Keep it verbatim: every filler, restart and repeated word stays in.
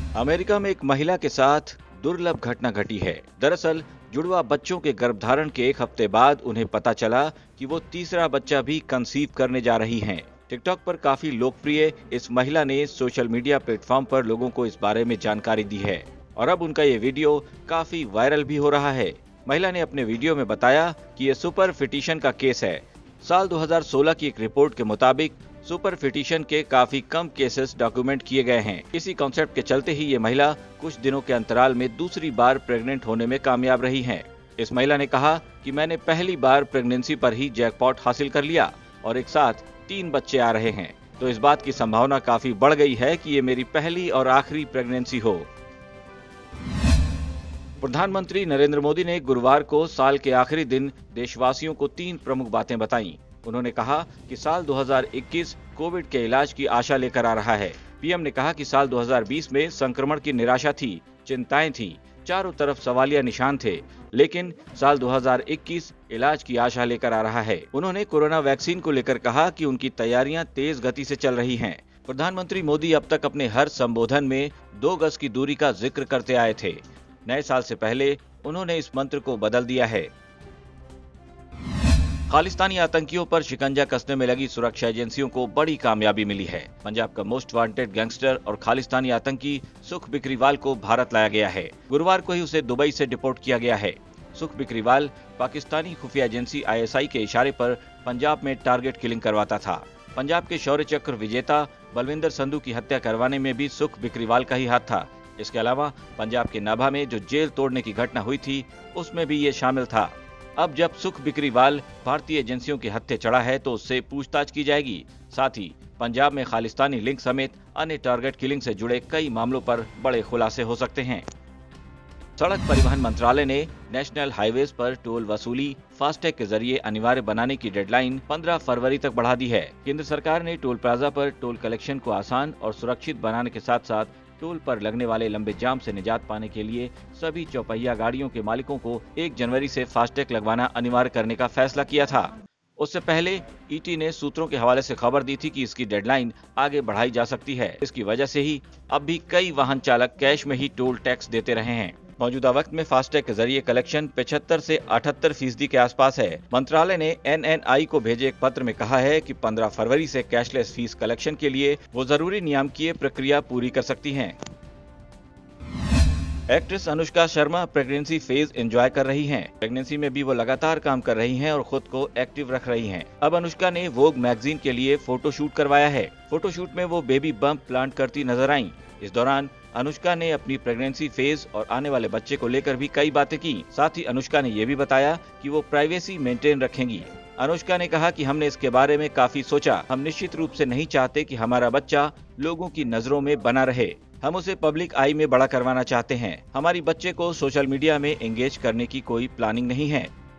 America में एक महिला के साथ दुर्लभ घटना घटी है। दरअसल जुड़वा बच्चों के गर्भधारण के एक हफ्ते बाद उन्हें पता चला कि वो तीसरा बच्चा भी कंसीव करने जा रही हैं। टिकटॉक पर काफी लोकप्रिय इस महिला ने सोशल मीडिया प्लेटफॉर्म पर लोगों को इस बारे में जानकारी दी है और अब उनका ये वीडियो काफी वायरल भी हो रहा है। महिला ने अपने वीडियो में बताया कि ये सुपर फिटिशन का केस है। साल दो हज़ार सोलह की एक रिपोर्ट के मुताबिक सुपर फिटिशन के काफी कम केसेस डॉक्यूमेंट किए गए हैं। इसी कॉन्सेप्ट के चलते ही ये महिला कुछ दिनों के अंतराल में दूसरी बार प्रेग्नेंट होने में कामयाब रही हैं। इस महिला ने कहा कि मैंने पहली बार प्रेगनेंसी पर ही जैकपॉट हासिल कर लिया और एक साथ तीन बच्चे आ रहे हैं, तो इस बात की संभावना काफी बढ़ गई है कि ये मेरी पहली और आखिरी प्रेगनेंसी हो। प्रधानमंत्री नरेंद्र मोदी ने गुरुवार को साल के आखिरी दिन देशवासियों को तीन प्रमुख बातें बताईं। उन्होंने कहा कि साल दो हज़ार इक्कीस कोविड के इलाज की आशा लेकर आ रहा है। पीएम ने कहा कि साल दो हज़ार बीस में संक्रमण की निराशा थी, चिंताएं थी, चारों तरफ सवालिया निशान थे, लेकिन साल दो हज़ार इक्कीस इलाज की आशा लेकर आ रहा है। उन्होंने कोरोना वैक्सीन को लेकर कहा कि उनकी तैयारियां तेज गति से चल रही हैं। प्रधानमंत्री मोदी अब तक अपने हर संबोधन में दो गज की दूरी का जिक्र करते आए थे। नए साल से पहले उन्होंने इस मंत्र को बदल दिया है। खालिस्तानी आतंकियों पर शिकंजा कसने में लगी सुरक्षा एजेंसियों को बड़ी कामयाबी मिली है। पंजाब का मोस्ट वांटेड गैंगस्टर और खालिस्तानी आतंकी सुख बिकरीवाल को भारत लाया गया है। गुरुवार को ही उसे दुबई से डिपोर्ट किया गया है। सुख बिकरीवाल पाकिस्तानी खुफिया एजेंसी आई एस आई के इशारे पर पंजाब में टारगेट किलिंग करवाता था। पंजाब के शौर्य चक्र विजेता बलविंदर संधू की हत्या करवाने में भी सुख बिकरीवाल का ही हाथ था। इसके अलावा पंजाब के नाभा में जो जेल तोड़ने की घटना हुई थी, उसमें भी ये शामिल था। अब जब सुख बिकरीवाल भारतीय एजेंसियों के हत्थे चढ़ा है तो उससे पूछताछ की जाएगी। साथ ही पंजाब में खालिस्तानी लिंक समेत अन्य टारगेट किलिंग से जुड़े कई मामलों पर बड़े खुलासे हो सकते हैं। सड़क परिवहन मंत्रालय ने नेशनल हाईवेज पर टोल वसूली फास्टैग के जरिए अनिवार्य बनाने की डेडलाइन पंद्रह फरवरी तक बढ़ा दी है। केंद्र सरकार ने टोल प्लाजा पर टोल कलेक्शन को आसान और सुरक्षित बनाने के साथ साथ टोल पर लगने वाले लंबे जाम से निजात पाने के लिए सभी चौपहिया गाड़ियों के मालिकों को एक जनवरी से फास्टैग लगवाना अनिवार्य करने का फैसला किया था। उससे पहले ई टी ने सूत्रों के हवाले से खबर दी थी कि इसकी डेडलाइन आगे बढ़ाई जा सकती है। इसकी वजह से ही अब भी कई वाहन चालक कैश में ही टोल टैक्स देते रहे हैं। मौजूदा वक्त में फास्टैग के जरिए कलेक्शन पचहत्तर से अठहत्तर फीसदी के आसपास है। मंत्रालय ने एन एन आई को भेजे एक पत्र में कहा है कि पंद्रह फरवरी से कैशलेस फीस कलेक्शन के लिए वो जरूरी नियामकीय प्रक्रिया पूरी कर सकती हैं। Actress Anushka Sharma pregnancy phase enjoy कर रही हैं। प्रेगनेंसी में भी वो लगातार काम कर रही हैं और खुद को एक्टिव रख रही हैं। अब अनुष्का ने वोग मैगजीन के लिए फोटोशूट करवाया है। फोटोशूट में वो बेबी बम्प प्लांट करती नजर आईं। इस दौरान अनुष्का ने अपनी प्रेगनेंसी फेज और आने वाले बच्चे को लेकर भी कई बातें की। साथ ही अनुष्का ने ये भी बताया कि वो प्राइवेसी मेंटेन रखेंगी। अनुष्का ने कहा कि हमने इसके बारे में काफी सोचा। हम निश्चित रूप से नहीं चाहते कि हमारा बच्चा लोगों की नजरों में बना रहे। हम उसे पब्लिक आई में बड़ा करवाना चाहते हैं। हमारी बच्चे को सोशल मीडिया में एंगेज करने की कोई प्लानिंग नहीं है।